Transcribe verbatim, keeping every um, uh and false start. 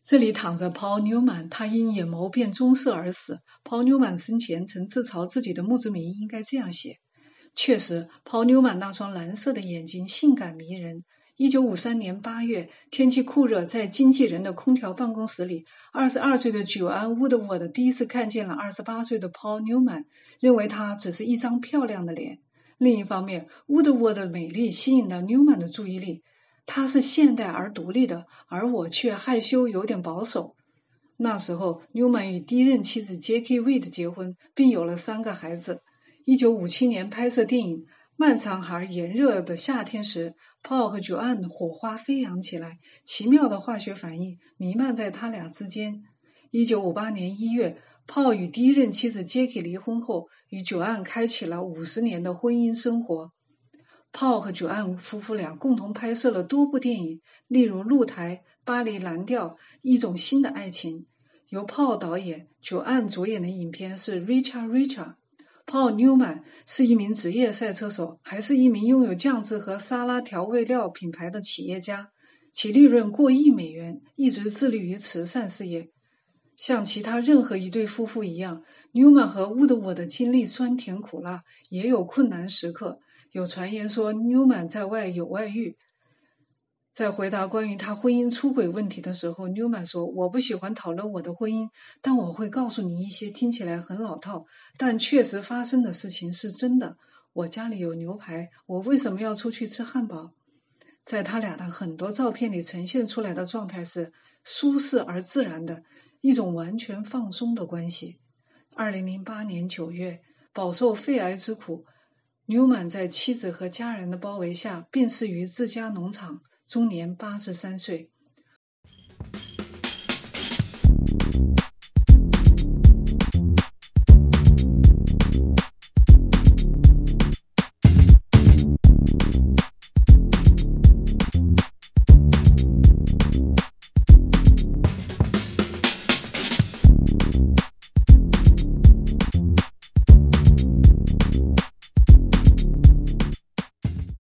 这里躺着 Paul Newman， 他因眼眸变棕色而死。Paul Newman 生前曾自嘲自己的墓志铭应该这样写。确实 Paul Newman 那双蓝色的眼睛性感迷人。一九五三年八月，天气酷热，在经纪人的空调办公室里，二十二岁的Joanne Woodward 第一次看见了二十八岁的 Paul Newman， 认为他只是一张漂亮的脸。另一方面 Woodward 的美丽吸引了 Newman 的注意力。他是现代而独立的，而我却害羞有点保守。那时候 Newman 与第一任妻子 Jackie Reed 结婚，并有了三个孩子。一九五七年拍摄电影《漫长而炎热的夏天》时， Paul 和 Joanne 火花飞扬起来，奇妙的化学反应弥漫在他俩之间。一九五八年一月， Paul 与第一任妻子 Jackie 离婚后，与 Joanne 开启了五十年的婚姻生活。Paul 和 Joanne 夫妇俩共同拍摄了多部电影，例如《露台》、《巴黎蓝调》、《一种新的爱情》。由 Paul 导演、Joanne 主演的影片是《Richard Richard》。Paul Newman 是一名职业赛车手，还是一名拥有酱汁和沙拉调味料品牌的企业家，其利润过亿美元，一直致力于慈善事业。像其他任何一对夫妇一样， Newman 和 Woodward 的经历酸甜苦辣，也有困难时刻。有传言说 Newman 在外有外遇。在回答关于他婚姻出轨问题的时候， Newman 说，我不喜欢讨论我的婚姻，但我会告诉你一些听起来很老套但确实发生的事情是真的。我家里有牛排，我为什么要出去吃汉堡？在他俩的很多照片里呈现出来的状态是舒适而自然的，一种完全放松的关系。二零零八年九月，饱受肺癌之苦，Newman 在妻子和家人的包围下病逝于自家农场，终年八十三岁。